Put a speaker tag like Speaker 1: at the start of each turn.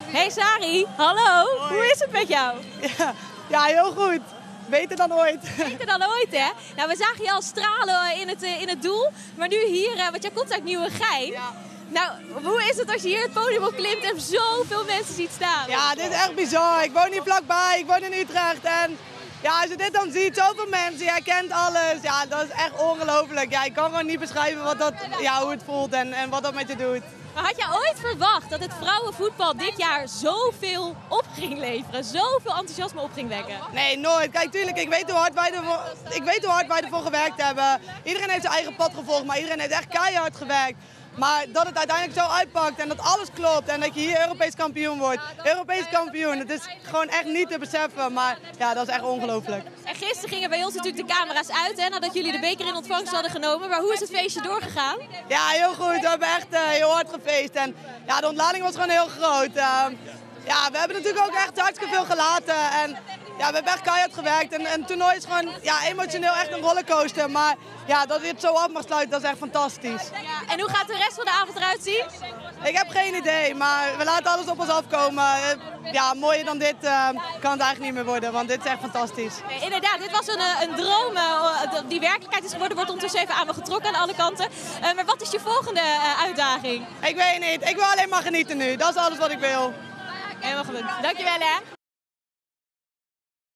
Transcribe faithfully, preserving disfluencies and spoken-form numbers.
Speaker 1: Hey Sari, hallo.
Speaker 2: Hoi.
Speaker 1: Hoe is het met jou?
Speaker 2: Ja, ja, heel goed. Beter dan ooit.
Speaker 1: Beter dan ooit, hè? Nou, we zagen je al stralen in het, in het doel. Maar nu hier, want jij komt uit Nieuwegein.
Speaker 2: Ja.
Speaker 1: Nou, hoe is het als je hier het podium op klimt en zoveel mensen ziet staan?
Speaker 2: Ja, dit is echt bizar. Ik woon hier vlakbij, ik woon in Utrecht. En ja, als je dit dan ziet, zoveel mensen, jij kent alles. Ja, dat is echt ongelooflijk. Ja, ik kan gewoon niet beschrijven wat dat, ja, hoe het voelt en, en wat dat met je doet.
Speaker 1: Maar had jij ooit verwacht dat het vrouwenvoetbal dit jaar zoveel op ging leveren? Zoveel enthousiasme op ging wekken?
Speaker 2: Nee, nooit. Kijk, tuurlijk, ik weet hoe hard wij ervoor, ik weet hoe hard wij ervoor gewerkt hebben. Iedereen heeft zijn eigen pad gevolgd, maar iedereen heeft echt keihard gewerkt. Maar dat het uiteindelijk zo uitpakt en dat alles klopt en dat je hier Europees kampioen wordt. Europees kampioen, het is gewoon echt niet te beseffen, maar ja, dat is echt ongelooflijk.
Speaker 1: En gisteren gingen bij ons natuurlijk de camera's uit, hè, nadat jullie de beker in ontvangst hadden genomen. Maar hoe is het feestje doorgegaan?
Speaker 2: Ja, heel goed. We hebben echt uh, heel hard gefeest en ja, de ontlading was gewoon heel groot. Uh, ja, we hebben natuurlijk ook echt hartstikke veel gelaten en ja, we hebben echt keihard gewerkt. En een toernooi is gewoon ja, emotioneel echt een rollercoaster, maar ja, dat dit zo af mag sluiten, dat is echt fantastisch.
Speaker 1: Ja, en hoe gaat de rest van de avond eruit zien?
Speaker 2: Ik heb geen idee, maar we laten alles op ons afkomen. Ja, mooier dan dit uh, kan het eigenlijk niet meer worden, want dit is echt fantastisch.
Speaker 1: Nee, inderdaad, dit was een, een droom uh, die werkelijkheid is geworden, wordt ondertussen even aan me getrokken aan alle kanten. Uh, maar wat is je volgende uh, uitdaging?
Speaker 2: Ik weet niet, ik wil alleen maar genieten nu. Dat is alles wat ik wil.
Speaker 1: Helemaal goed. Dankjewel hè.